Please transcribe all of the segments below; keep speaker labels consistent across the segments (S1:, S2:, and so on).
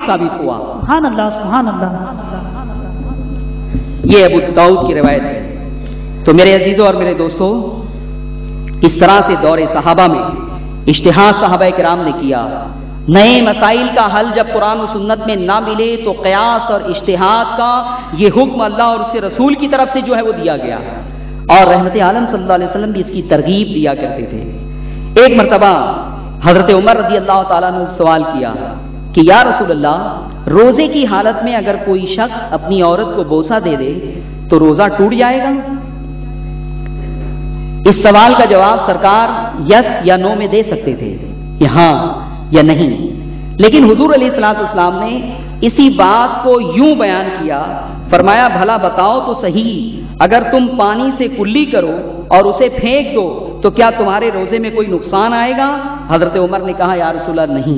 S1: ثابت ہوا۔
S2: سبحان اللہ سبحان اللہ۔
S1: یہ ابو داؤد کی روایت ہے۔ تو میرے عزیزوں اور میرے دوستوں، اس طرح سے دور صحابہ میں اجتہاد صحابہ کرام نے کیا۔ نئے مسائل کا حل جب قرآن و سنت میں نہ ملے تو قیاس اور اجتہاد کا یہ حکم اللہ اور اس کے رسول کی طرف سے جو ہے وہ دیا گیا، اور رحمت عالم صلی اللہ علیہ وسلم بھی اس کی ترغیب دیا کرتے تھے۔ ایک مرتبہ حضرت عمر رضی اللہ تعالیٰ نے سوال کیا کہ یا رسول اللہ، روزے کی حالت میں اگر کوئی شخص اپنی عورت کو بوسہ دے دے تو روزہ ٹوٹ جائے گا؟ اس سوال کا جواب سرکار یس یا نو میں دے سکتے تھے کہ ہاں یا نہیں، لیکن حضور علیہ الصلوۃ والسلام نے اسی بات کو یوں بیان کیا، فرمایا بھلا بتاؤ تو صحیح، اگر تم پانی سے کلی کرو اور اسے پھینک دو تو کیا تمہارے روزے میں کوئی نقصان آئے گا؟ حضرت عمر نے کہا یا رسول اللہ نہیں۔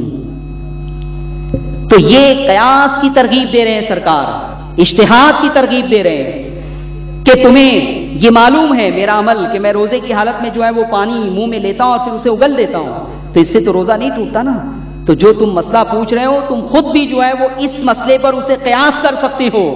S1: تو یہ قیاس کی ترغیب دے رہے ہیں سرکار، اجتہاد کی ترغیب دے رہے ہیں کہ تمہیں یہ معلوم ہے میرا عمل کہ میں روزے کی حالت میں جو ہے وہ پانی منہ میں لیتا ہوں اور پھر اسے اگل دیتا ہوں، تو اس سے تو روزہ نہیں ٹوٹتا نا۔ تو جو تم مسئلہ پوچھ رہے ہو تم خود بھی جو ہے وہ اس مسئلے پر اسے قیاس کر سکتے ہو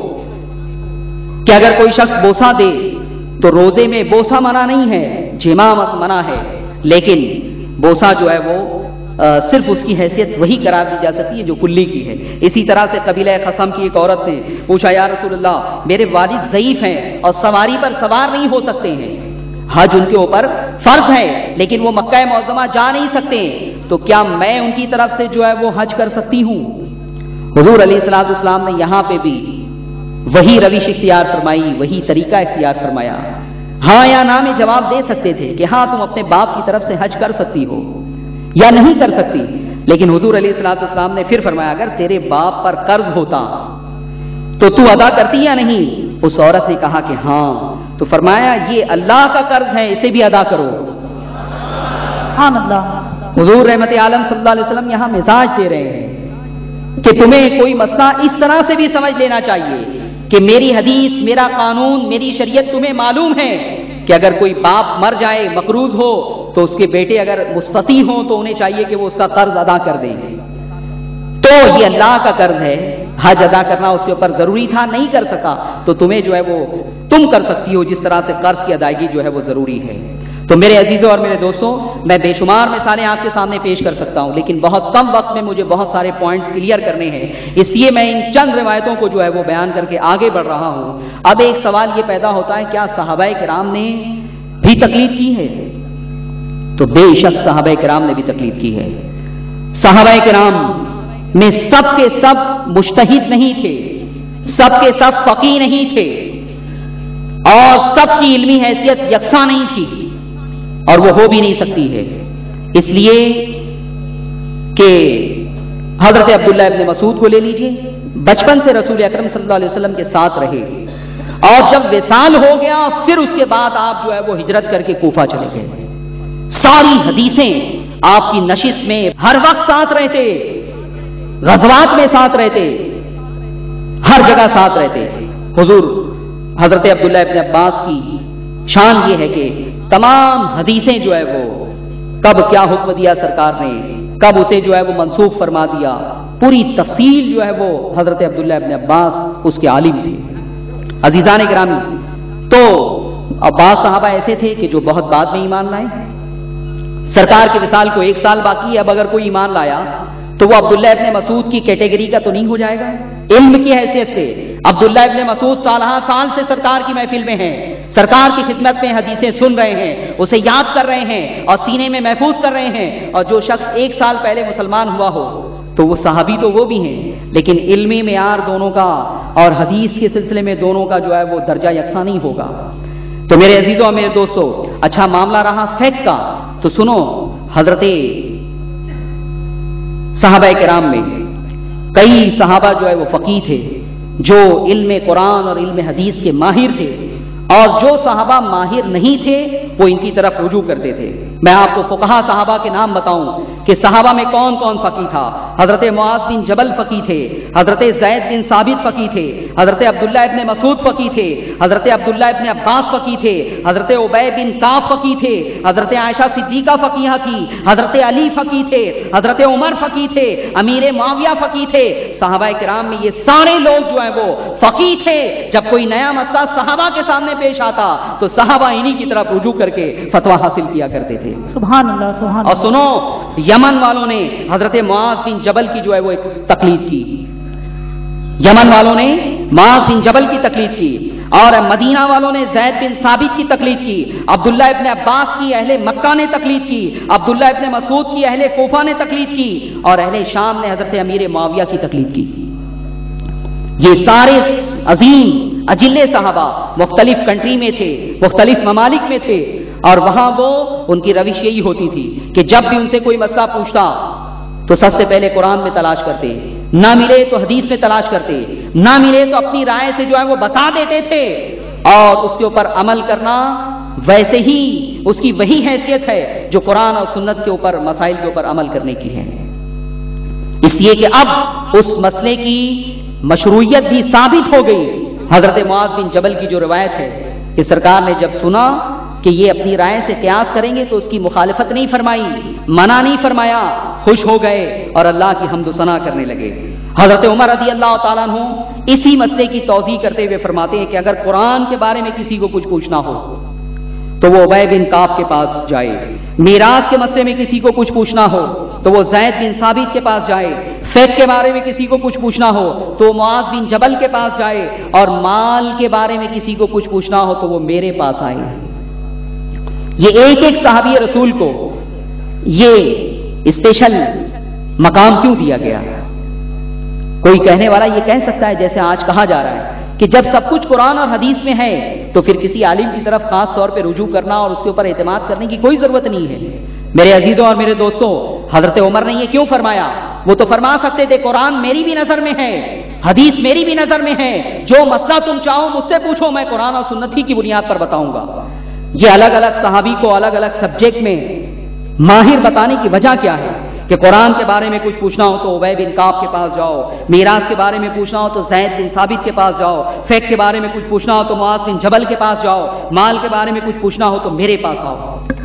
S1: کہ اگر کوئی شخص بوسہ دے تو روزے میں بوسہ منع نہیں ہے، جماع منع ہے، لیکن بوسہ جو ہے وہ صرف اس کی حیثیت وہی قرار دی جا سکتی ہے جو کلی کی ہے۔ اسی طرح سے قبیلہ خصم کی ایک عورت نے پوچھا یا رسول اللہ، میرے والد ضعیف ہیں اور سواری پر سوار نہیں ہو سکتے ہیں، حج ان کے اوپر فرض ہے لیکن وہ مکہ معظمہ جا نہیں سکتے، تو کیا میں ان کی طرف سے جو ہے وہ حج کر سکتی ہوں؟ حضور علیہ الصلوۃ والسلام نے یہاں پہ بھی وہی روش اختیار فرمائی، وہی طریقہ اختیار فرمایا۔ ہاں یا نہ میں جواب دے سکتے تھے کہ ہاں تم اپنے باپ کی طرف سے حج کر سکتی ہو یا نہیں کر سکتی، لیکن حضور علیہ الصلوۃ والسلام نے پھر فرمایا اگر تیرے باپ پر قرض ہوتا تو تو ادا کرتی یا نہیں؟ اس عورت نے کہا کہ ہاں، تو فرمایا یہ اللہ کا قرض ہے، اسے بھی ادا کرو۔
S2: سبحان اللہ۔
S1: حضور رحمت عالم صلی اللہ علیہ وسلم یہاں مزاج دے رہے ہیں کہ تمہیں کوئی مسئلہ اس طرح سے بھی سمجھ لینا چاہیے کہ میری حدیث، میرا قانون، میری شریعت تمہیں معلوم ہے کہ اگر کوئی باپ مر جائے، مقروض ہو، تو اس کے بیٹے اگر مستطیع ہوں تو انہیں چاہیے کہ وہ اس کا قرض ادا کر دیں۔ تو یہ اللہ کا قرض ہے، حج ادا کرنا اس کے اوپر ضروری تھا، نہیں کر سکا، تو تمہیں جو ہے وہ تم کر سکتی ہو جس طرح سے قرض کی ادائیگی جو ہے وہ ضروری ہے۔ تو میرے عزیزوں اور میرے دوستوں، میں بے شمار مثالیں آپ کے سامنے پیش کر سکتا ہوں، لیکن بہت کم وقت میں مجھے بہت سارے پوائنٹس کلیئر کرنے ہیں، اس لیے میں ان چند روایتوں کو جو ہے وہ بیان کر کے آگے بڑھ رہا ہوں۔ اب ایک سوال یہ پیدا ہوتا ہے، کیا صحابہ کرام نے بھی تقلید کی ہے؟ تو بے شک صحابہ کرام نے بھی تقلید کی ہے۔ صحابہ کرام میں سب کے سب مجتہد نہیں تھے، سب کے سب فقیہ نہیں تھے، اور سب کی علمی حیثیت یکساں نہیں تھی، اور وہ ہو بھی نہیں سکتی ہے، اس لیے کہ حضرت عبداللہ ابن مسعود کو لے لیجئے، بچپن سے رسول اکرم صلی اللہ علیہ وسلم کے ساتھ رہے، اور جب وصال ہو گیا پھر اس کے بعد آپ جو ہے وہ ہجرت کر کے کوفہ چلے گئے، ساری حدیثیں آپ کی نشست میں ہر وقت ساتھ رہتے، غزوات میں ساتھ رہتے، ہر جگہ ساتھ رہتے۔ حضور حضرت عبداللہ ابن عباس کی شان یہ ہے کہ تمام حدیثیں جو ہے وہ کب کیا حکم دیا سرکار نے، کب اسے جو ہے وہ منسوخ فرما دیا، پوری تفصیل جو ہے وہ حضرت عبداللہ ابن عباس اس کے عالم تھے۔ عزیزان گرامی، تو عباس صحابہ ایسے تھے کہ جو بہت بعد میں ایمان لائے، سرکار کے وصال کو 1 سال باقی ہے، اب اگر کوئی ایمان لایا تو وہ عبداللہ ابن مسعود کی کیٹیگری کا تو نہیں ہو جائے گا؟ علم کی حیثیت سے عبداللہ ابن مسعود سالہ سال سے سرکار کی محفل میں ہیں، سرکار کی خدمت میں حدیثیں سن رہے ہیں، اسے یاد کر رہے ہیں اور سینے میں محفوظ کر رہے ہیں، اور جو شخص 1 سال پہلے مسلمان ہوا ہو تو وہ صحابی تو وہ بھی ہیں، لیکن علمی معیار دونوں کا اور حدیث کے سلسلے میں دونوں کا جو ہے وہ درجہ یکساں نہیں ہوگا۔ تو میرے عزیزوں اور میرے دوستوں، اچھا معاملہ رہا فقہ کا، تو سنو، حضرت صحابہ کرام میں کئی صحابہ جو ہے وہ فقیہ تھے، جو علم قرآن اور علم حدیث کے ماہر تھے، اور جو صحابہ ماہر نہیں تھے وہ ان کی طرف رجوع کرتے تھے۔ میں آپ کو فقہا صحابہ کے نام بتاؤں کہ صحابہ میں کون کون فقیہ تھا۔ حضرت معاذ بن جبل فقی تھے، حضرت زید بن ثابت فقی تھے، حضرت عبداللہ ابن مسعود فقی تھے، حضرت عبداللہ ابن عباس فقی تھے، حضرت عبی بن کعب فقی تھے، حضرت عائشہ صدیقہ فقیہ تھی، حضرت علی فقی تھے، حضرت عمر فقی تھے، امیر معاویہ فقی تھے۔ صحابہ کرام میں یہ سارے لوگ جو ہیں وہ فقی تھے۔ جب کوئی نیا مسئلہ صحابہ کے سامنے پیش آتا تو صحابہ انہی کی طرف رجوع کر کے فتویٰ حاصل کیا کرتے تھے۔
S2: سبحان اللہ سبحان
S1: اور
S2: اللہ۔
S1: سنو، یمن والوں نے حضرت معاذ بن جبل کی جو ہے وہ ایک تقلید کی، یمن والوں نے معاذ بن جبل کی تقلید کی، اور مدینہ والوں نے زید بن ثابت کی تقلید کی، عبداللہ ابن عباس کی اہل مکہ نے تقلید کی، عبداللہ ابن مسعود کی اہل کوفہ نے تقلید کی، اور اہل شام نے حضرت امیر معاویہ کی تقلید کی۔ یہ سارے عظیم اجلے صحابہ مختلف کنٹری میں تھے، مختلف ممالک میں تھے، اور وہاں وہ ان کی روش یہی ہوتی تھی کہ جب بھی ان سے کوئی مسئلہ پوچھتا تو سب سے پہلے قرآن میں تلاش کرتے، نہ ملے تو حدیث میں تلاش کرتے، نہ ملے تو اپنی رائے سے جو ہے وہ بتا دیتے تھے، اور اس کے اوپر عمل کرنا ویسے ہی اس کی وہی حیثیت ہے جو قرآن اور سنت کے اوپر مسائل کے اوپر عمل کرنے کی ہے۔ اس لیے کہ اب اس مسئلے کی مشروعیت بھی ثابت ہو گئی۔ حضرت معاذ بن جبل کی جو روایت ہے کہ سرکار نے جب سنا کہ یہ اپنی رائے سے قیاس کریں گے تو اس کی مخالفت نہیں فرمائی، منع نہیں فرمایا، خوش ہو گئے اور اللہ کی حمد و ثنا کرنے لگے۔ حضرت عمر رضی اللہ تعالیٰ عنہ اسی مسئلے کی توضیح کرتے ہوئے فرماتے ہیں کہ اگر قرآن کے بارے میں کسی کو کچھ پوچھنا ہو تو وہ عبی بن کعب کے پاس جائے، میراث کے مسئلے میں کسی کو کچھ پوچھنا ہو تو وہ زید بن ثابت کے پاس جائے، فیض کے بارے میں کسی کو کچھ پوچھنا ہو تو معاذ بن جبل کے پاس جائے، اور مال کے بارے میں کسی کو کچھ پوچھنا ہو تو وہ میرے پاس آئے۔ یہ ایک ایک صحابی رسول کو یہ اسپیشل مقام کیوں دیا گیا؟ کوئی کہنے والا یہ کہہ سکتا ہے جیسے آج کہا جا رہا ہے کہ جب سب کچھ قرآن اور حدیث میں ہے تو پھر کسی عالم کی طرف خاص طور پہ رجوع کرنا اور اس کے اوپر اعتماد کرنے کی کوئی ضرورت نہیں ہے۔ میرے عزیزوں اور میرے دوستوں، حضرت عمر نے یہ کیوں فرمایا؟ وہ تو فرما سکتے تھے قرآن میری بھی نظر میں ہے، حدیث میری بھی نظر میں ہے، جو مسئلہ تم چاہو مجھ سے پوچھو، میں قرآن اور سنت ہی کی بنیاد پر بتاؤں گا۔ یہ الگ الگ صحابی کو الگ الگ سبجیکٹ میں ماہر بتانے کی وجہ کیا ہے کہ قرآن کے بارے میں کچھ پوچھنا ہو تو عبی بن کعب کے پاس جاؤ، میراث کے بارے میں پوچھنا ہو تو زید بن ثابت کے پاس جاؤ، فیض کے بارے میں کچھ پوچھنا ہو تو معاذ بن جبل کے پاس جاؤ، مال کے بارے میں کچھ پوچھنا ہو تو میرے پاس آؤ۔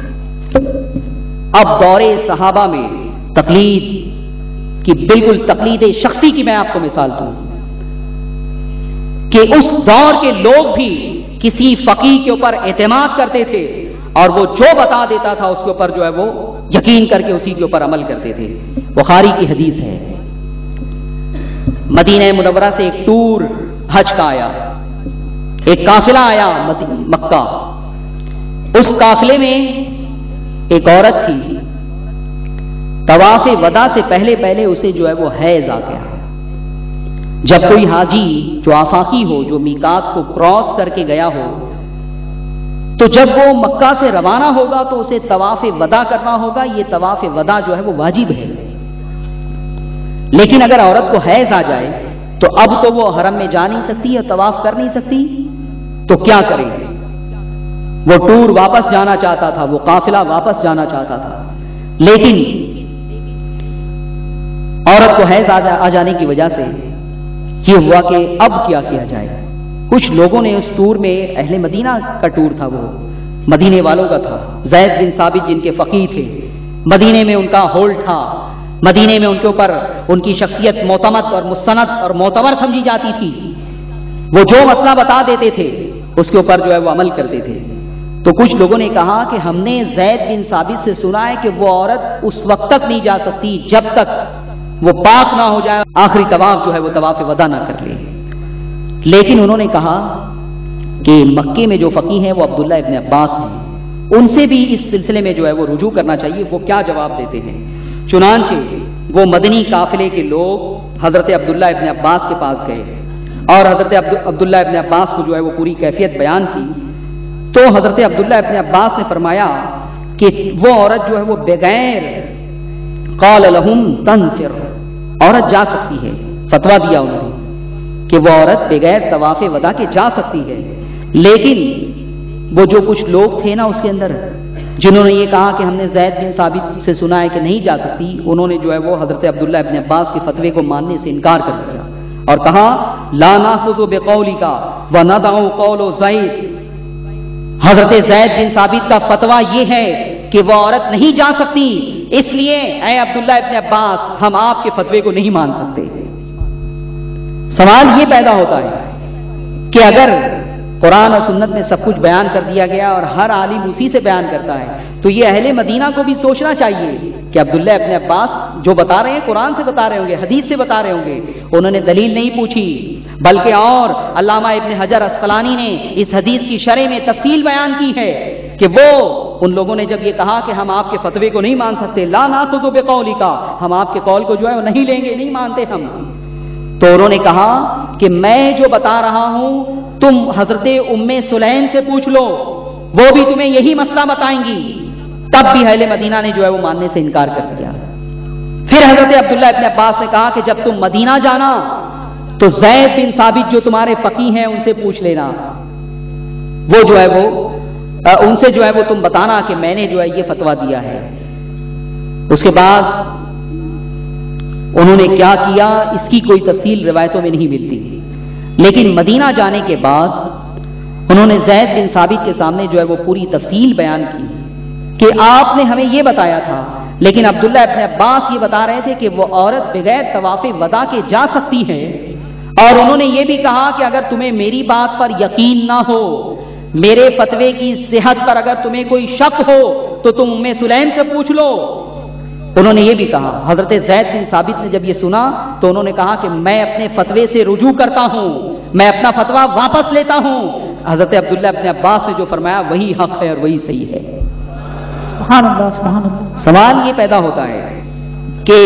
S1: اب دور صحابہ میں تقلید کی، بالکل تقلید شخصی کی میں آپ کو مثال دوں کہ اس دور کے لوگ بھی کسی فقیہ کے اوپر اعتماد کرتے تھے اور وہ جو بتا دیتا تھا اس کے اوپر جو ہے وہ یقین کر کے اسی کے اوپر عمل کرتے تھے۔ بخاری کی حدیث ہے، مدینہ منورہ سے ایک ٹور حج کا آیا، ایک قافلہ آیا مکہ، اس قافلے میں ایک عورت تھی، طواف وداع سے پہلے پہلے اسے جو ہے وہ حیض آ گیا۔ جب کوئی حاجی جو آفاقی ہو، جو میقات کو کراس کر کے گیا ہو، تو جب وہ مکہ سے روانہ ہوگا تو اسے طواف وداع کرنا ہوگا۔ یہ طواف وداع جو ہے وہ واجب ہے، لیکن اگر عورت کو حیض آ جائے تو اب تو وہ حرم میں جا نہیں سکتی اور طواف کر نہیں سکتی، تو کیا کرے؟ وہ ٹور واپس جانا چاہتا تھا، وہ قافلہ واپس جانا چاہتا تھا، لیکن عورت کو حیض آ جانے کی وجہ سے یہ ہوا کہ اب کیا کیا جائے۔ کچھ لوگوں نے اس ٹور میں، اہل مدینہ کا ٹور تھا، وہ مدینے والوں کا تھا، زید بن ثابت جن کے فقیہ تھے، مدینے میں ان کا ہولڈ تھا، مدینے میں ان کے اوپر ان کی شخصیت معتمد اور مستند اور معتبر سمجھی جاتی تھی، وہ جو مسئلہ بتا دیتے تھے اس کے اوپر جو ہے وہ عمل کرتے تھے۔ تو کچھ لوگوں نے کہا کہ ہم نے زید بن ثابت سے سنا ہے کہ وہ عورت اس وقت تک نہیں جا سکتی جب تک وہ پاک نہ ہو جائے، آخری طواف جو ہے وہ طواف وداع نہ کر لے۔ لیکن انہوں نے کہا کہ مکے میں جو فقیہ ہیں وہ عبداللہ ابن عباس ہیں، ان سے بھی اس سلسلے میں جو ہے وہ رجوع کرنا چاہیے، وہ کیا جواب دیتے ہیں۔ چنانچہ وہ مدنی قافلے کے لوگ حضرت عبداللہ ابن عباس کے پاس گئے اور حضرت عبداللہ ابن عباس کو جو ہے وہ پوری کیفیت بیان کی، تو حضرت عبداللہ ابن عباس نے فرمایا کہ وہ عورت جو ہے وہ بغیر قال لہم تنفر، عورت جا سکتی ہے، فتویٰ دیا انہوں نے کہ وہ عورت بغیر طواف وداع کے جا سکتی ہے، لیکن وہ جو کچھ لوگ تھے نا اس کے اندر جنہوں نے یہ کہا کہ ہم نے زید بن ثابت سے سنا ہے کہ نہیں جا سکتی، انہوں نے جو ہے وہ حضرت عبداللہ ابن عباس کے فتوے کو ماننے سے انکار کر دیا اور کہا لا ناخذ بقولک وندع قول زید، حضرت زید بن ثابت کا فتویٰ یہ ہے کہ وہ عورت نہیں جا سکتی، اس لیے اے عبداللہ ابن عباس ہم آپ کے فتوے کو نہیں مان سکتے۔ سوال یہ پیدا ہوتا ہے کہ اگر قرآن اور سنت میں سب کچھ بیان کر دیا گیا اور ہر عالم اسی سے بیان کرتا ہے تو یہ اہل مدینہ کو بھی سوچنا چاہیے کہ عبداللہ ابن عباس جو بتا رہے ہیں قرآن سے بتا رہے ہوں گے، حدیث سے بتا رہے ہوں گے، انہوں نے دلیل نہیں پوچھی، بلکہ اور علامہ ابن حجر اسقلانی نے اس حدیث کی شرح میں تفصیل بیان کی ہے کہ وہ ان لوگوں نے جب یہ کہا کہ ہم آپ کے فتوے کو نہیں مان سکتے، لا ناخذ بقولک، ہم آپ کے قول کو جو ہے وہ نہیں لیں گے، نہیں مانتے ہم، تو انہوں نے کہا کہ میں جو بتا رہا ہوں تم حضرت ام سلیم سے پوچھ لو، وہ بھی تمہیں یہی مسئلہ بتائیں گی۔ تب بھی اہل مدینہ نے جو ہے وہ ماننے سے انکار کر دیا۔ پھر حضرت عبداللہ ابن عباس نے کہا کہ جب تم مدینہ جانا تو زید بن ثابت جو تمہارے فقیہ ہیں ان سے پوچھ لینا، وہ جو ہے وہ ان سے جو ہے وہ تم بتانا کہ میں نے جو ہے یہ فتویٰ دیا ہے۔ اس کے بعد انہوں نے کیا کیا اس کی کوئی تفصیل روایتوں میں نہیں ملتی، لیکن مدینہ جانے کے بعد انہوں نے زید بن ثابت کے سامنے جو ہے وہ پوری تفصیل بیان کی کہ آپ نے ہمیں یہ بتایا تھا، لیکن عبداللہ ابن عباس یہ بتا رہے تھے کہ وہ عورت بغیر طواف وداع کے جا سکتی ہے، اور انہوں نے یہ بھی کہا کہ اگر تمہیں میری بات پر یقین نہ ہو، میرے فتوے کی صحت پر اگر تمہیں کوئی شک ہو تو تم ام سلیم سے پوچھ لو۔ انہوں نے یہ بھی کہا، حضرت زید بن ثابت نے جب یہ سنا تو انہوں نے کہا کہ میں اپنے فتوے سے رجوع کرتا ہوں، میں اپنا فتویٰ واپس لیتا ہوں، حضرت عبداللہ ابن عباس نے جو فرمایا وہی حق ہے اور وہی صحیح ہے۔
S2: سبحان اللہ سبحان اللہ۔
S1: سوال یہ پیدا ہوتا ہے کہ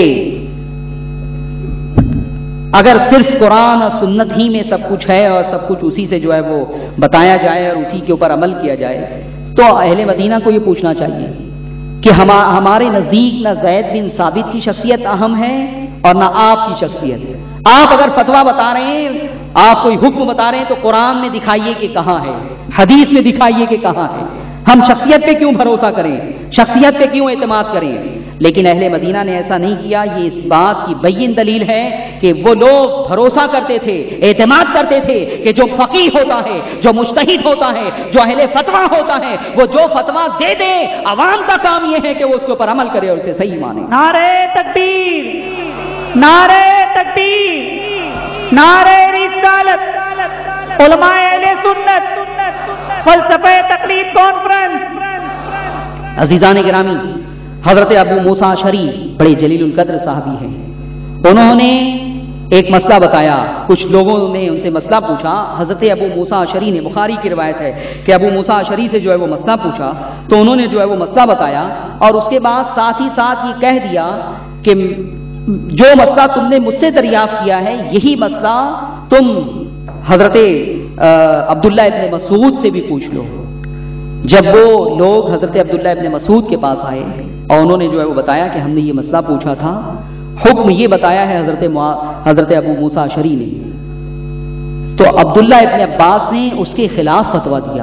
S1: اگر صرف قرآن اور سنت ہی میں سب کچھ ہے اور سب کچھ اسی سے جو ہے وہ بتایا جائے اور اسی کے اوپر عمل کیا جائے تو اہل مدینہ کو یہ پوچھنا چاہیے کہ ہمارے نزدیک نہ زید بن ثابت کی شخصیت اہم ہے اور نہ آپ کی شخصیت۔ آپ اگر فتویٰ بتا رہے ہیں، آپ کوئی حکم بتا رہے ہیں تو قرآن میں دکھائیے کہ کہاں ہے، حدیث میں دکھائیے کہ کہاں ہے۔ ہم شخصیت پہ کیوں بھروسہ کریں، شخصیت پہ کیوں اعتماد کریں؟ لیکن اہل مدینہ نے ایسا نہیں کیا۔ یہ اس بات کی بین دلیل ہے کہ وہ لوگ بھروسہ کرتے تھے، اعتماد کرتے تھے کہ جو فقیہ ہوتا ہے، جو مجتہد ہوتا ہے، جو اہل فتویٰ ہوتا ہے، وہ جو فتویٰ دے دے، عوام کا کام یہ ہے کہ وہ اس کے اوپر عمل کرے اور اسے صحیح مانے۔
S2: نعرہ تکبیر، نعرہ تکبیر، نعرہ رسالت، علماء اہل سنت، فلسفہ تقلید کانفرنس۔
S1: عزیزان گرامی، حضرت ابو موسیٰ اشعری بڑے جلیل القدر صحابی ہیں، انہوں نے ایک مسئلہ بتایا، کچھ لوگوں نے ان سے مسئلہ پوچھا، حضرت ابو موسیٰ اشعری نے، بخاری کی روایت ہے کہ ابو موسیٰ اشعری سے جو ہے وہ مسئلہ پوچھا تو انہوں نے جو ہے وہ مسئلہ بتایا اور اس کے بعد ساتھ ہی ساتھ یہ کہہ دیا کہ جو مسئلہ تم نے مجھ سے دریافت کیا ہے یہی مسئلہ تم حضرت عبداللہ ابن مسعود سے بھی پوچھ لو۔ جب وہ لوگ حضرت عبداللہ ابن مسعود کے پاس آئے اور انہوں نے جو ہے وہ بتایا کہ ہم نے یہ مسئلہ پوچھا تھا، حکم یہ بتایا ہے حضرت ابو موسیٰ اشعری نے، تو عبداللہ ابن عباس نے اس کے خلاف فتویٰ دیا،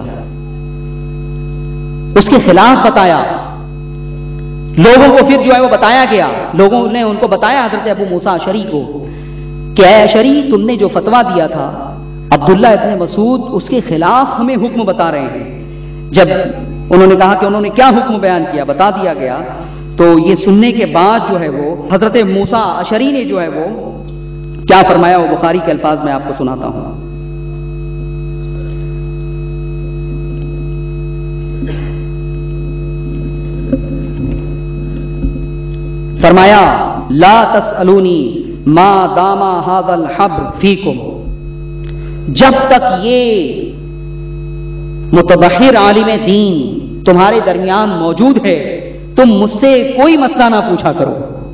S1: اس کے خلاف بتایا، لوگوں کو پھر جو ہے وہ بتایا گیا، لوگوں نے ان کو بتایا حضرت ابو موسیٰ اشعری کو کہ اے اشعری تم نے جو فتویٰ دیا تھا عبداللہ ابن مسعود اس کے خلاف ہمیں حکم بتا رہے ہیں۔ جب انہوں نے کہا کہ انہوں نے کیا حکم بیان کیا بتا دیا گیا، تو یہ سننے کے بعد جو ہے وہ حضرت موسیٰ اشعری نے جو ہے وہ کیا فرمایا وہ بخاری کے الفاظ میں آپ کو سناتا ہوں۔ فرمایا لا تسألونی ما دام هذا الحبر فیکم، جب تک یہ متبحر عالم دین تمہارے درمیان موجود ہے تم مجھ سے کوئی مسئلہ نہ پوچھا کرو،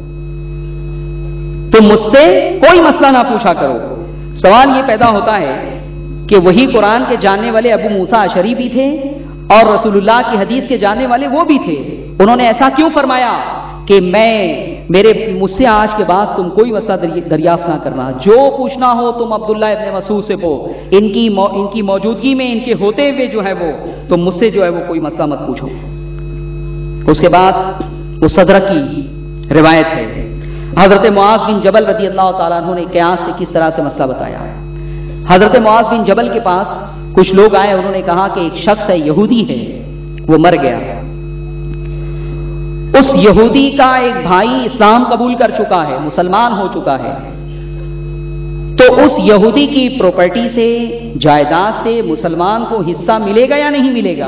S1: تم مجھ سے کوئی مسئلہ نہ پوچھا کرو۔ سوال یہ پیدا ہوتا ہے کہ وہی قرآن کے جاننے والے ابو موسیٰ اشعری بھی تھے اور رسول اللہ کی حدیث کے جاننے والے وہ بھی تھے، انہوں نے ایسا کیوں فرمایا کہ مجھ سے آج کے بعد تم کوئی مسئلہ دریافت نہ کرنا، جو پوچھنا ہو تم عبداللہ ابن مسعود سے پو، ان کی موجودگی میں ان کے ہوتے ہوئے جو ہے وہ تم مجھ سے جو ہے وہ کوئی مسئلہ مت پوچھو۔ उसके बाद मुस्तदरक की रिवायत है, हजरत मुआज बिन जबल रजी अल्लाह ताला अन्हु ने क़यास से किस तरह से मसला बताया। हजरत मुआज बिन जबल के पास कुछ लोग आए, उन्होंने कहा कि एक शख्स है, यहूदी है, वो मर गया। उस यहूदी का एक भाई इस्लाम कबूल कर चुका है, मुसलमान हो चुका है, तो उस यहूदी की प्रॉपर्टी से, जायदाद से मुसलमान को हिस्सा मिलेगा या नहीं मिलेगा।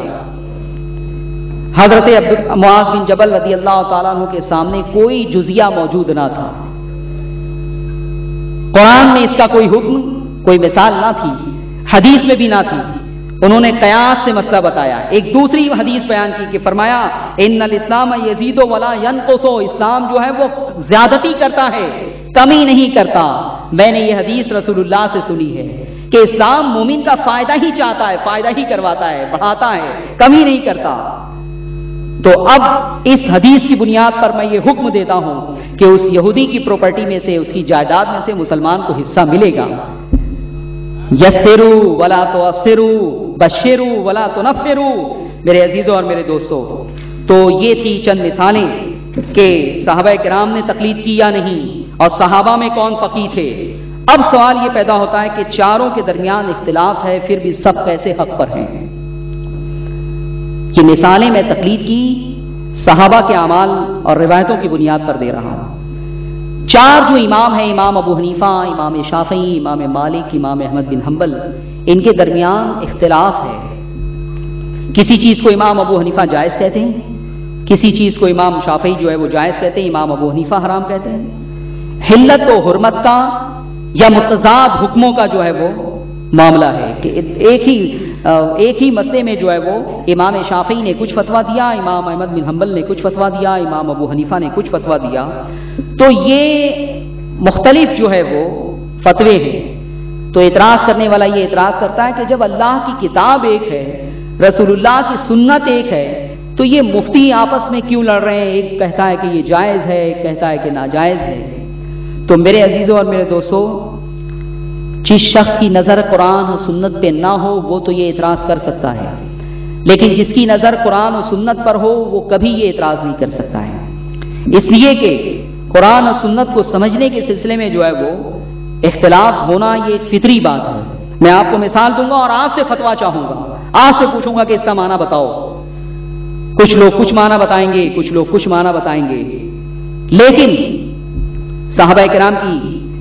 S1: हजरत मुआज बिन जबल रज़ी अल्लाह ताला अन्हु के सामने कोई जुजिया मौजूद ना था, कुरान में इसका कोई हुक्म, कोई मिसाल ना थी, हदीस में भी ना थी। उन्होंने कयास से मसला बताया। एक दूसरी हदीस बयान की कि फरमाया इन्नल इस्लाम यज़ीदु वला यनकुसु, इस्लाम जो है वो ज्यादती करता है, कमी नहीं करता। मैंने ये हदीस रसूलुल्लाह से सुनी है कि इस्लाम मोमिन का फायदा ही चाहता है, फायदा ही करवाता है, बढ़ाता है, कमी नहीं करता। तो अब इस हदीस की बुनियाद पर मैं ये हुक्म देता हूं कि उस यहूदी की प्रॉपर्टी में से, उसकी जायदाद में से मुसलमान को हिस्सा मिलेगा। यस्सिरू वला तुअस्सिरू, बश्शिरू वला तुनफ्फिरू। मेरे अजीजों और मेरे दोस्तों, तो ये थी चंद मिसालें कि सहाबा किराम ने तकलीद की या नहीं, और सहाबा में कौन फकीह थे। अब सवाल ये पैदा होता है कि चारों के दरमियान इख्तिलाफ है, फिर भी सब कैसे हक पर हैं। ये मिसालें मैं तकलीद की सहाबा के अमाल और रिवायतों की बुनियाद पर दे रहा हूं। चार जो इमाम हैं, इमाम अबू हनीफा, इमाम शाफई, इमाम मालिक, इमाम अहमद बिन हंबल, इनके दरमियान इख्तिलाफ है। किसी चीज को इमाम अबू हनीफा जायज कहते हैं, किसी चीज को इमाम शाफई जो है वो जायज कहते हैं, इमाम अबू हनीफा हराम कहते हैं। हिल्लत व हुर्मत का या मुतजाद हुक्मों का जो है वो मामला है कि एक ही मसले में जो है वो इमाम शाफई ने कुछ फतवा दिया, इमाम अहमद बिन हंबल ने कुछ फतवा दिया, इमाम अबू हनीफा ने कुछ फतवा दिया। तो ये मुख्तलिफ जो है वो फतवे हैं। तो इतराज करने वाला ये इतराज करता है कि जब अल्लाह की किताब एक है, रसूलुल्लाह की सुन्नत एक है, तो ये मुफ्ती आपस में क्यों लड़ रहे हैं। एक कहता है कि ये जायज है, एक कहता है कि नाजायज है। तो मेरे अजीजों और मेरे दोस्तों, जिस शख्स की नजर कुरान और सुन्नत पे ना हो वो तो ये इतराज कर सकता है, लेकिन जिसकी नजर कुरान और सुन्नत पर हो वो कभी ये इतराज नहीं कर सकता है। इसलिए कि कुरान और सुन्नत को समझने के सिलसिले में जो है वो इख्तिलाफ होना ये फितरी बात है। मैं आपको मिसाल दूंगा और आपसे फतवा चाहूंगा, आपसे पूछूंगा कि इसका माना बताओ। कुछ लोग कुछ माना बताएंगे, कुछ लोग कुछ माना बताएंगे, लेकिन सहाबा किराम की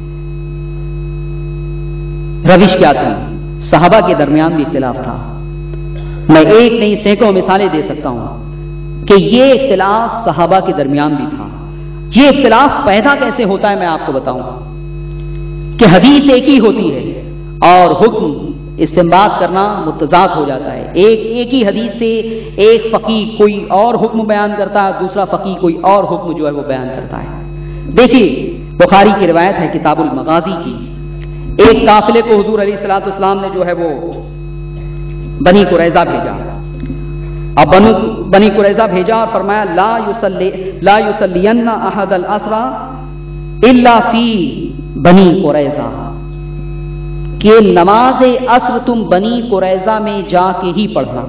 S1: रविश क्या थी। सहाबा के दरमियान भी इख्तिलाफ था। मैं एक नहीं सैकड़ों मिसालें दे सकता हूं कि ये इख्तिलाफ सहाबा के दरमियान भी था। ये इख्तिलाफ पैदा कैसे होता है मैं आपको बताऊंगा कि हदीस एक ही होती है और हुक्म इस्तेमाल करना मुतजाद हो जाता है। एक ही हदीस से एक फकीह कोई और हुक्म बयान करता है, दूसरा फकीह कोई और हुक्म जो है वो बयान करता है। देखिए, बुखारी की रिवायत है किताबुल मगाजी की। एक काफिले को हुजूर अलैहिस्सलाम ने जो है वो बनी कुरैजा भेजा। अब बनी कुरैजा भेजा और फरमाया ला युसल्लियन्ना अहदल असरा इल्ला फी बनी कुरैजा, कि नमाज असर तुम बनी कुरैजा में जाके ही पढ़ना।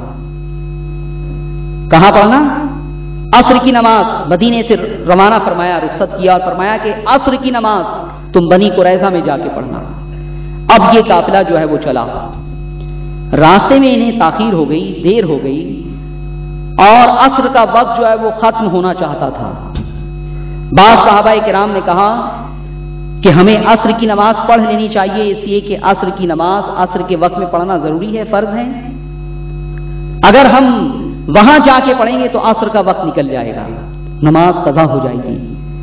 S1: कहां पढ़ना? असर की नमाज मदीने से रवाना फरमाया, रुखसत किया और फरमाया कि असर की नमाज तुम बनी कुरैजा में जाके पढ़ना। अब ये काफिला जो है वो चला, रास्ते में इन्हें ताखीर हो गई, देर हो गई और असर का वक्त जो है वो खत्म होना चाहता था। बाज़ सहाबाए किराम ने कहा कि हमें असर की नमाज पढ़ लेनी चाहिए, इसलिए कि असर की नमाज असर के वक्त में पढ़ना जरूरी है, फर्ज है। अगर हम वहां जाके पढ़ेंगे तो असर का वक्त निकल जाएगा, नमाज कज़ा हो जाएगी।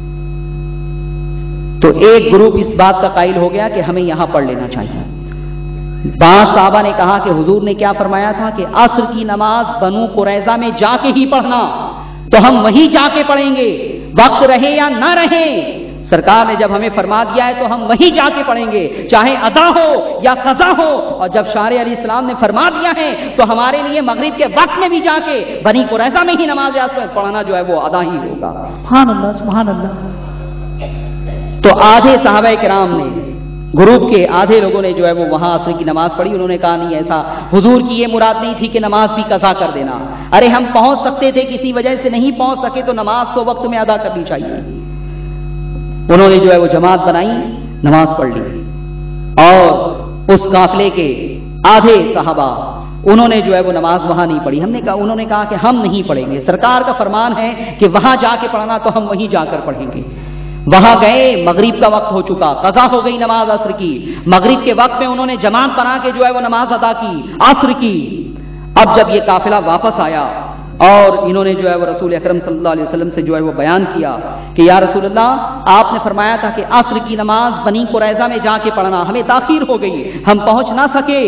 S1: तो एक ग्रुप इस बात का कायल हो गया कि हमें यहां पढ़ लेना चाहिए। बाज़ साहबा ने कहा कि हुजूर ने क्या फरमाया था कि असर की नमाज बनु कुरैजा में जाके ही पढ़ना, तो हम वहीं जाके पढ़ेंगे, वक्त रहे या ना रहे। सरकार ने जब हमें फरमा दिया है तो हम वहीं जाके पढ़ेंगे, चाहे अदा हो या कज़ा हो। और जब शार अलैहिस्सलाम ने फरमा दिया है तो हमारे लिए मगरिब के वक्त में भी जाके बनी कुरैजा में ही नमाज पढ़ना जो है वो अदा ही होगा।
S2: सुभान अल्लाह, सुभान अल्लाह।
S1: तो आधे सहाबा किराम ने ग्रुप के आधे लोगों ने जो है वो वहां असर की नमाज पढ़ी। उन्होंने कहा नहीं, ऐसा हुजूर की ये मुराद नहीं थी कि नमाज भी कज़ा कर देना। अरे हम पहुंच सकते थे, किसी वजह से नहीं पहुंच सके तो नमाज तो वक्त में अदा करनी चाहिए। उन्होंने जो है वो जमात बनाई, नमाज पढ़ ली, और उस काफिले के आधे सहाबा उन्होंने जो है वो नमाज वहां नहीं पढ़ी। उन्होंने कहा कि हम नहीं पढ़ेंगे, सरकार का फरमान है कि वहां जाके पढ़ना, तो हम वहीं जाकर पढ़ेंगे। वहां गए, मगरिब का वक्त हो चुका, कज़ा हो गई नमाज असर की। मगरिब के वक्त में उन्होंने जमात बना के जो है वो नमाज अदा की, असर की। अब जब ये काफिला वापस आया और इन्होंने जो है वो रसूल अकरम सल्लल्लाहु अलैहि वसल्लम से जो है वो बयान किया कि या रसूल अल्लाह, आपने फरमाया था कि असर की नमाज बनी कुरैज़ा में जाके पढ़ना, हमें ताखीर हो गई, हम पहुंच ना सके।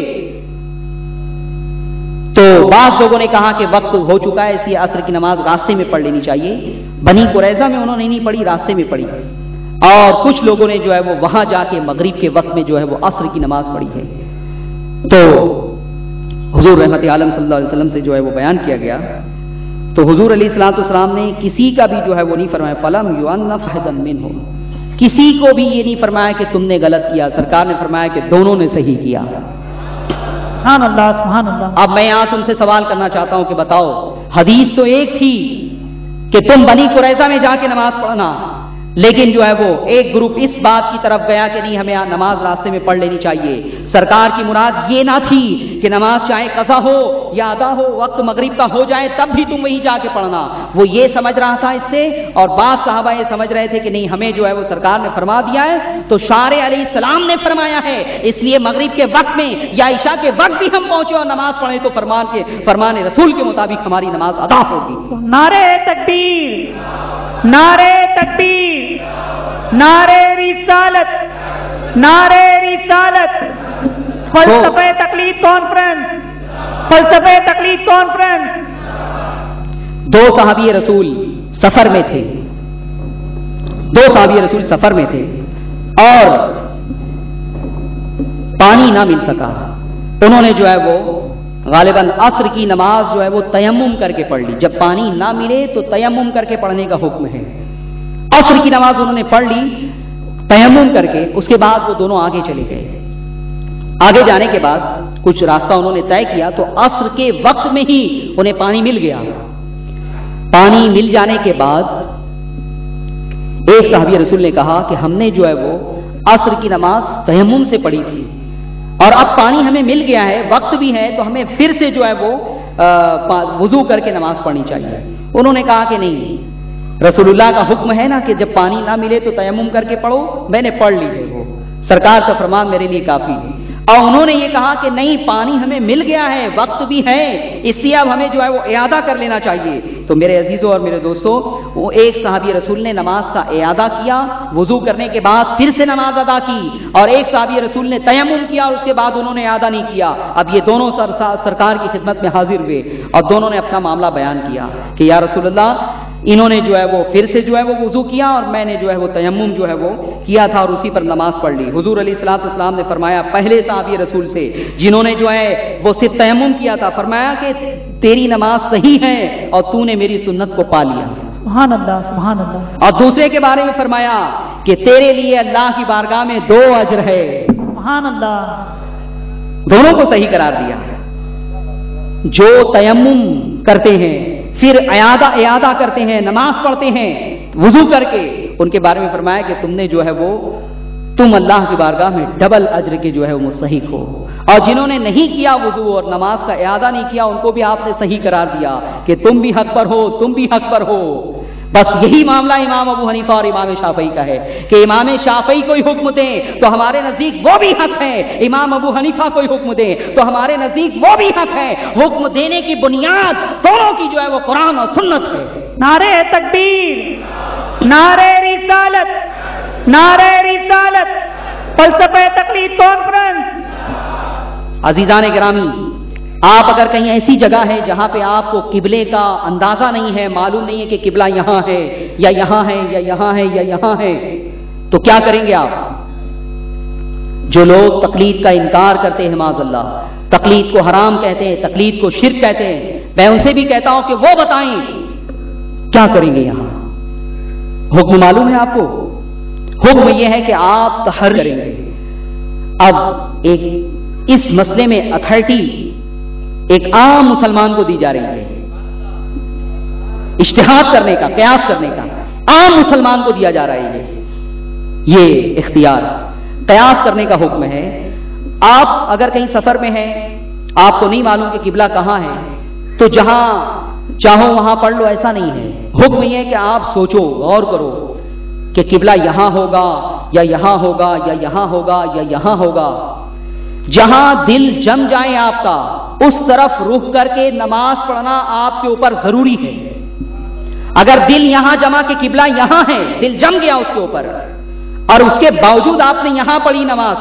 S1: तो बाद लोगों ने कहा कि वक्त हो चुका है, इसलिए असर की नमाज रास्ते में पढ़ लेनी चाहिए। बनी कुरैज़ा में उन्होंने नहीं पढ़ी, रास्ते में पढ़ी। और कुछ लोगों ने जो है वो वहां जाके मगरिब के वक्त में जो है वो असर की नमाज पढ़ी है। तो हुजूर रहमत आलम सल्लल्लाहु अलैहि वसल्लम से जो है वो बयान किया गया, तो हुजूर अलैहिस्सलाम ने किसी का भी जो है वो नहीं फरमाया फलम युअन्ना फहदन मिनहु, किसी को भी ये नहीं फरमाया कि तुमने गलत किया। सरकार ने फरमाया कि दोनों ने सही किया।
S2: सुभान अल्लाह, सुभान अल्लाह।
S1: अब मैं यहां तुमसे सवाल करना चाहता हूं कि बताओ, हदीस तो एक थी कि तुम बनी कुरैज़ा में जाके नमाज पढ़ना, लेकिन जो है वो एक ग्रुप इस बात की तरफ गया कि नहीं, हमें नमाज रास्ते में पढ़ लेनी चाहिए। सरकार की मुराद ये ना थी कि नमाज चाहे कज़ा हो या अदा हो, वक्त मगरिब का हो जाए तब भी तुम वहीं जाके पढ़ना। वो ये समझ रहा था इससे, और बाद साहबा ये समझ रहे थे कि नहीं, हमें जो है वो सरकार ने फरमा दिया है, तो शारे अलैहिस्सलाम ने फरमाया है, इसलिए मगरिब के वक्त में या इशा के वक्त भी हम पहुंचे और नमाज पढ़े तो फरमान रसूल के मुताबिक हमारी नमाज अदा होगी।
S2: नारे तकबीर, नारे तकबीर, नारे रिसालत, नारे रिसालत। फलसफे तकलीद कॉन्फ्रेंस, फलसफे तकलीद कॉन्फ्रेंस।
S1: दो सहाबी रसूल सफर में थे, दो सहाबी रसूल सफर में थे और पानी ना मिल सका। उन्होंने जो है वो गालिबन असर की नमाज जो है वो तयम्मुम करके पढ़ ली। जब पानी ना मिले तो तयम्मुम करके पढ़ने का हुक्म है। असर की नमाज उन्होंने पढ़ ली तयम्मुम करके। उसके बाद वो दोनों आगे चले गए। आगे जाने के बाद कुछ रास्ता उन्होंने तय किया, तो असर के वक्त में ही उन्हें पानी मिल गया। पानी मिल जाने के बाद एक सहाबी रसूल ने कहा कि हमने जो है वो असर की नमाज तयम्मुम से पढ़ी थी और अब पानी हमें मिल गया है, वक्त भी है, तो हमें फिर से जो है वो वुजू करके नमाज पढ़नी चाहिए। उन्होंने कहा कि नहीं, रसूलुल्लाह का हुक्म है ना कि जब पानी ना मिले तो तयम्मुम करके पढ़ो, मैंने पढ़ ली है, वो सरकार का फरमान मेरे लिए काफी है। और उन्होंने ये कहा कि नहीं, पानी हमें मिल गया है, वक्त भी है, इसलिए अब हमें जो है वो इयादा कर लेना चाहिए। तो मेरे अजीजों और मेरे दोस्तों, वो एक सहाबी रसूल ने नमाज का इयादा किया, वुजू करने के बाद फिर से नमाज अदा की, और एक सहाबी रसूल ने तयम्मुम किया और उसके बाद उन्होंने इयादा नहीं किया। अब ये दोनों सरकार की खिदमत में हाजिर हुए और दोनों ने अपना मामला बयान किया कि या रसूलल्लाह, इन्होंने जो है वो फिर से जो है वो वुजू किया और मैंने जो है वो तयम्मुम जो है वो किया था और उसी पर नमाज पढ़ ली। हुजूर अलैहिस्सलाम ने फरमाया पहले सहाबी रसूल से जिन्होंने जो है वो सिर्फ तयम्मुम किया था, फरमाया कि तेरी नमाज सही है और तूने मेरी सुन्नत को पा लिया।
S2: सुभान अल्लाह, सुभान अल्लाह।
S1: और दूसरे के बारे में फरमाया कि तेरे लिए अल्लाह की बारगाह में 2 अजर है।
S2: सुभान अल्लाह।
S1: दोनों को सही करार दिया। जो तयम्मुम करते हैं फिर इयादा करते हैं, नमाज पढ़ते हैं वुजू करके, उनके बारे में फरमाया कि तुमने जो है वो तुम अल्लाह की बारगाह में डबल अज्र के जो है वो मुस्तहिक हो। और जिन्होंने नहीं किया वुजू और नमाज का इयादा नहीं किया, उनको भी आपने सही करार दिया कि तुम भी हक पर हो, तुम भी हक पर हो। बस यही मामला इमाम अबू हनीफा और इमाम शाफई का है कि इमाम शाफई कोई हुक्म दें तो हमारे नजदीक वो भी हक है, इमाम अबू हनीफा कोई हुक्म दें तो हमारे नजदीक वो भी हक है। हुक्म देने की बुनियाद दोनों की जो है वो कुरान और सुन्नत है।
S2: नारे तकबीर, नारे रिसालत, नारे रिसालत। फलसफे तकलीद कॉन्फ्रेंस।
S1: अजीजान गिरामी, आप अगर कहीं ऐसी जगह है जहां पे आपको किबले का अंदाजा नहीं है, मालूम नहीं है कि किबला यहां है या यहां है या यहां है या यहां है, तो क्या करेंगे आप? जो लोग तकलीद का इनकार करते हैं, माज़अल्लाह, तकलीद को हराम कहते हैं, तकलीद को शिर्क कहते हैं, मैं उनसे भी कहता हूं कि वो बताएं क्या करेंगे यहां। हुक्म मालूम है आपको? हुक्म यह है कि आप तहर करेंगे, اب اس مسئلے میں اتھارٹی ایک عام مسلمان کو دی جا رہی ہے، اجتہاد کرنے کا، قیاس کرنے کا عام مسلمان کو دیا جا رہا ہے یہ اختیار، قیاس کرنے کا حکم ہے۔ آپ اگر کہیں سفر میں ہیں، آپ کو نہیں معلوم کہ قبلہ کہاں ہے، تو جہاں چاہو وہاں پڑھ لو، ایسا نہیں ہے۔ حکم یہ ہے کہ آپ سوچو، غور کرو کہ قبلہ یہاں ہوگا یا یہاں ہوگا یا یہاں ہوگا یا یہاں ہوگا۔ جہاں دل جم جائے آپ کا، اس طرف رخ کر کے نماز پڑھنا آپ کے اوپر ضروری ہے۔ اگر دل یہاں جما کہ قبلہ یہاں ہے، دل جم گیا اس کے اوپر، اور اس کے باوجود آپ نے یہاں پڑھی نماز،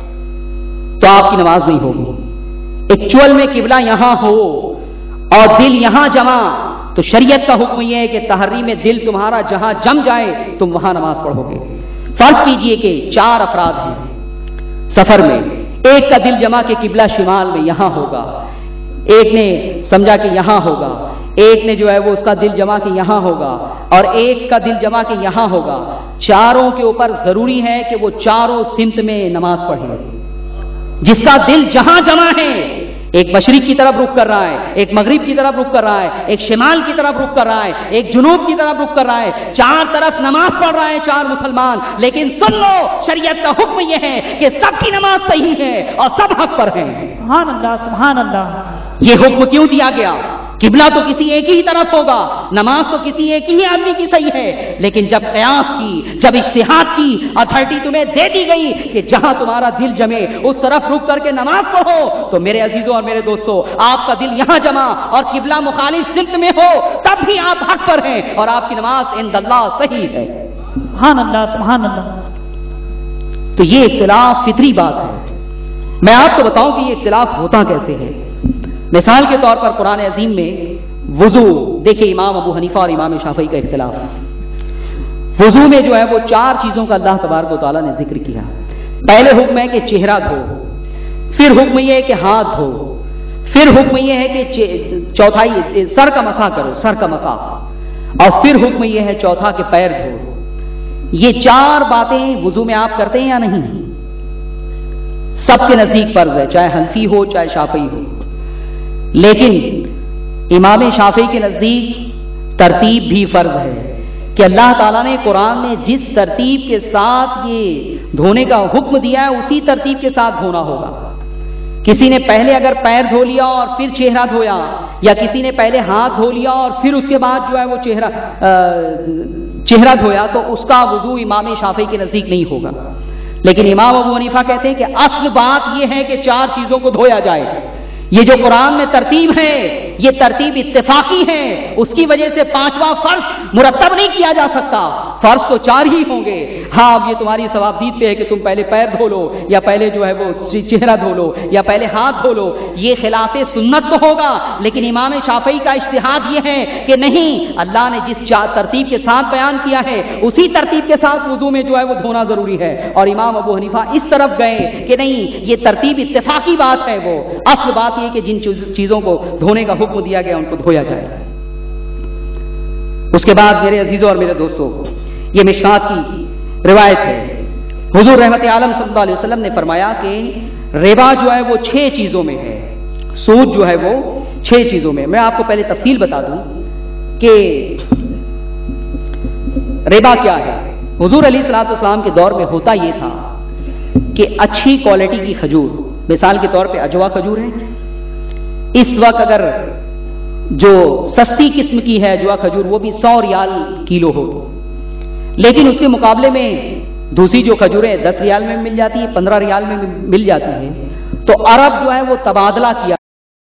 S1: تو آپ کی نماز نہیں ہوگی۔ ایکچوئل میں قبلہ یہاں ہو اور دل یہاں جمع، تو شریعت کا حکم یہ ہے کہ تحری میں دل تمہارا جہاں جم جائے تم وہاں نماز پڑھو گے۔ فرض کیجئے کہ 4 افراد ہیں سفر میں، ایک کا دل جمع کہ قبلہ شمال میں یہاں ہوگا، ایک نے سمجھا کہ یہاں ہوگا، ایک نے جو ہے وہ اس کا دل جمع کہ یہاں ہوگا، اور ایک کا دل جمع کہ یہاں ہوگا۔ چاروں کے اوپر ضروری ہے کہ وہ چاروں سمت میں نماز پڑھیں۔ جس کا دل جہاں جمع ہے، ایک مشرق کی طرف رخ کر رہا ہے، ایک مغرب کی طرف رخ کر رہا ہے، ایک شمال کی طرف رخ کر رہا ہے، ایک جنوب کی طرف رخ کر رہا ہے، 4 طرف نماز پڑھ رہا ہے 4 مسلمان، لیکن سن لو شریعت کا حکم یہ ہے کہ سب کی نماز صحیح ہے اور سب حق پر ہیں۔
S2: سبحان اللہ، سبحان اللہ۔
S1: یہ حکم کیوں دیا گیا؟ قبلہ تو کسی ایک ہی طرف ہوگا، نماز تو کسی ایک ہی آدمی کی صحیح ہے، لیکن جب قیاس کی، جب اجتہاد کی اتھارٹی تمہیں دے دی گئی کہ جہاں تمہارا دل جمے اس طرف رک کر کے نماز پڑھو، تو میرے عزیزوں اور میرے دوستوں، آپ کا دل یہاں جمع اور قبلہ مخالف سمت میں ہو، تب بھی آپ حق پر ہیں اور آپ کی نماز عند اللہ صحیح ہے۔
S2: سبحان اللہ، سبحان اللہ۔
S1: تو یہ اختلاف فطری بات ہے۔ میں آپ کو بتاؤں کہ یہ اختلاف ہوتا کیسے ہے۔ مثال کے طور پر قرآن عظیم میں وضو، دیکھیں امام ابو حنیفہ اور امام شافعی کا اختلاف۔ وضو میں جو ہے وہ 4 چیزوں کا اللہ تبارک و تعالیٰ نے ذکر کیا۔ پہلے حکم ہے کہ چہرہ دھو، پھر حکم یہ ہے کہ ہاتھ دھو، پھر حکم یہ ہے کہ چوتھائی سر کا مسح کرو، سر کا مسح، اور پھر حکم یہ ہے چوتھا کہ پیر دھو۔ یہ 4 باتیں وضو میں آپ کرتے ہیں یا نہیں؟ سب کے نزدیک فرض ہے، چاہے حنفی ہو چاہے شافعی ہو، لیکن امام شافعی کے نزدیک ترتیب بھی فرض ہے کہ اللہ تعالیٰ نے قرآن میں جس ترتیب کے ساتھ یہ دھونے کا حکم دیا ہے اسی ترتیب کے ساتھ دھونا ہوگا۔ کسی نے پہلے اگر پیر دھو لیا اور پھر چہرہ دھویا، یا کسی نے پہلے ہاتھ دھو لیا اور پھر اس کے بعد جو ہے وہ چہرہ دھویا، تو اس کا وضو امام شافعی کے نزدیک نہیں ہوگا۔ لیکن امام ابو حنیفہ کہتے ہیں کہ اصل بات یہ ہے کہ 4 چیزوں کو دھویا جائے۔ یہ جو قرآن میں ترتیب ہے یہ ترتیب اتفاقی ہے، اس کی وجہ سے 5واں فرض مرتب نہیں کیا جا سکتا، فرض تو 4 ہی ہوں گے۔ ہاں اب یہ تمہاری ثوابدید پہ ہے کہ تم پہلے پیر دھو لو، یا پہلے جو ہے وہ چہرہ دھو لو، یا پہلے ہاتھ دھو لو، یہ خلاف سنت تو ہوگا، لیکن امام شافعی کا اجتہاد یہ ہے کہ نہیں، اللہ نے جس ترتیب کے ساتھ بیان کیا ہے اسی ترتیب کے ساتھ وضو میں جو ہے وہ دھونا ضروری ہے۔ اور امام ابو حنیفہ اس طرف گئے کہ نہیں، یہ ترتیب اتفاقی بات ہے، وہ اصل بات یہ کہ جن چیزوں کو دھونے کا حکم دیا گیا ان کو دھویا جائے۔ اس کے بعد میرے عزیزوں اور میرے دوستوں، یہ مشکات کی روایت ہے، حضور رحمت عالم صلی اللہ علیہ وسلم نے فرمایا کہ ربا جو ہے وہ 6 چیزوں میں ہے، سود جو ہے وہ 6 چیزوں میں۔ میں آپ کو پہلے تفصیل بتا دوں کہ ربا کیا ہے۔ حضور علیہ الصلوۃ والسلام کے دور میں ہوتا یہ تھا کہ اچھی کوالٹی کی کھجور، مثال کے طور پہ اجوا کھجور ہے، اس وقت اگر جو سستی قسم کی ہے اجوا کھجور وہ بھی 100 ریال کلو ہوگی، لیکن اس کے مقابلے میں دوسری جو کھجوریں 10 ریال میں مل جاتی ہے، 15 ریال میں مل جاتی ہیں، تو عرب جو ہے وہ تبادلہ کیا،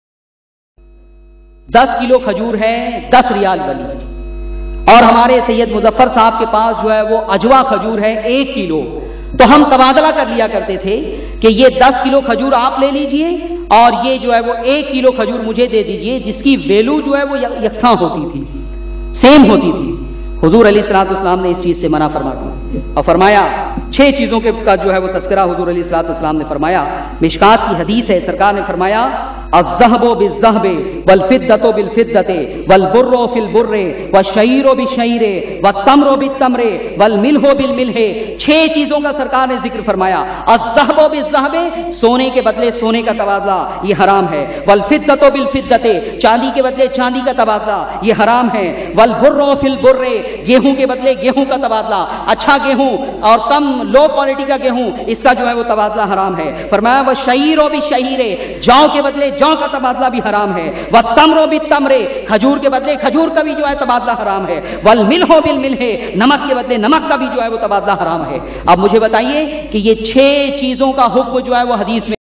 S1: 10 کلو کھجور ہے 10 ریال والی، اور ہمارے سید مظفر صاحب کے پاس جو ہے وہ اجوا کھجور ہے 1 کلو، تو ہم تبادلہ کر لیا کرتے تھے کہ یہ 10 کلو کھجور آپ لے لیجئے اور یہ جو ہے وہ 1 کلو کھجور مجھے دے دیجئے، جس کی ویلو جو ہے وہ یکساں ہوتی تھی، سیم ہوتی تھی۔ حضور علیہ الصلوۃ والسلام نے اس چیز سے منع فرما دیا۔ اور فرمایا 6 چیزوں کے کا جو ہے وہ تذکرہ حضور علیہ الصلوۃ والسلام نے فرمایا. مشکات کی حدیث ہے, سرکار نے فرمایا الذهب بالذهب والفضة بالفضة والبر في البر والشعير بالشعير والتمر بالتمر والملح بالملح. 6 چیزوں کا سرکار نے ذکر فرمایا. الذهب بالذهب, سونے کے بدلے سونے کا تبادلہ یہ حرام ہے. والفضة بالفضة, چاندی کے بدلے چاندی کا تبادلہ یہ حرام ہے. والبر في البر, گیہوں کے بدلے گیہوں کا تبادلہ, اچھا گیہوں اور کم لو کوالٹی کا گیہوں, اس کا جو ہے وہ تبادلہ حرام ہے. فرمایا والشعير بالشعير, جو کے بدلے جو کا تبادلہ بھی حرام ہے. والتمر بالتمر, کھجور کے بدلے کھجور کا بھی جو ہے تبادلہ حرام ہے. والملح بالملح, نمک کے بدلے نمک کا بھی جو ہے وہ تبادلہ حرام ہے. اب مجھے بتائیے کہ یہ 6 چیزوں کا حکم جو ہے وہ حدیث میں